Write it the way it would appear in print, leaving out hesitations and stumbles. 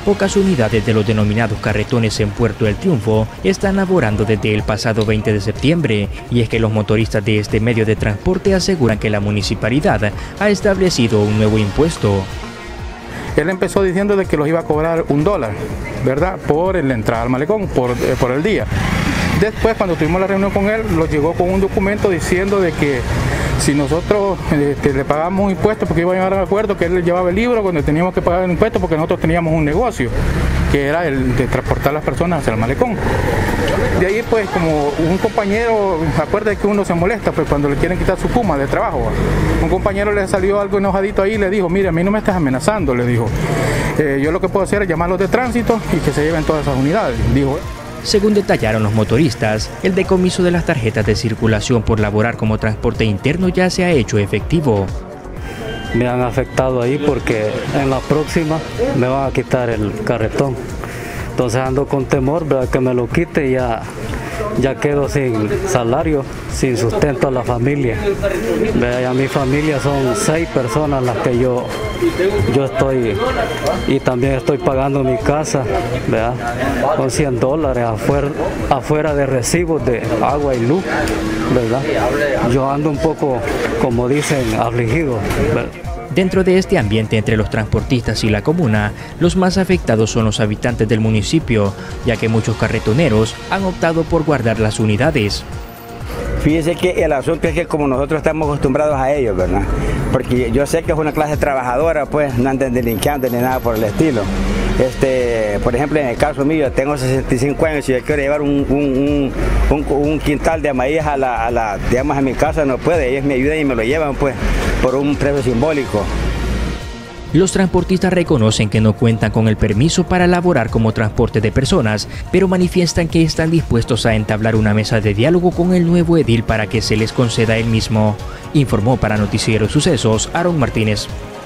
Pocas unidades de los denominados carretones en Puerto del Triunfo están laborando desde el pasado 20 de septiembre, y es que los motoristas de este medio de transporte aseguran que la municipalidad ha establecido un nuevo impuesto. Él empezó diciendo de que los iba a cobrar $1, ¿verdad?, por la entrada al malecón, por el día. Después, cuando tuvimos la reunión con él, nos llegó con un documento diciendo de que si nosotros le pagamos un impuesto, porque iba a llegar a un acuerdo que él llevaba el libro cuando teníamos que pagar el impuesto, porque nosotros teníamos un negocio, que era el de transportar a las personas hacia el malecón. De ahí, pues, como un compañero, acuerda que uno se molesta pues cuando le quieren quitar su puma de trabajo. Un compañero le salió algo enojadito ahí y le dijo: mire, a mí no me estás amenazando, le dijo. Yo lo que puedo hacer es llamarlos de tránsito y que se lleven todas esas unidades, dijo. Según detallaron los motoristas, el decomiso de las tarjetas de circulación por laborar como transporte interno ya se ha hecho efectivo. Me han afectado ahí porque en la próxima me van a quitar el carretón. Entonces ando con temor, ¿verdad?, que me lo quite y ya quedo sin salario, sin sustento a la familia. A mi familia son 6 personas las que yo estoy, y también estoy pagando mi casa, ¿verdad?, con $100 afuera de recibos de agua y luz, ¿verdad? Yo ando un poco, como dicen, afligido, ¿verdad? Dentro de este ambiente entre los transportistas y la comuna, los más afectados son los habitantes del municipio, ya que muchos carretoneros han optado por guardar las unidades. Fíjese que el asunto es que como nosotros estamos acostumbrados a ellos, ¿verdad? Porque yo sé que es una clase trabajadora, pues no andan delinqueando ni nada por el estilo. Por ejemplo, en el caso mío, tengo 65 años y yo quiero llevar un quintal de maíz digamos, a mi casa, no puede. Ellos me ayudan y me lo llevan, pues, por un precio simbólico. Los transportistas reconocen que no cuentan con el permiso para laborar como transporte de personas, pero manifiestan que están dispuestos a entablar una mesa de diálogo con el nuevo edil para que se les conceda el mismo. Informó para Noticiero Sucesos Aaron Martínez.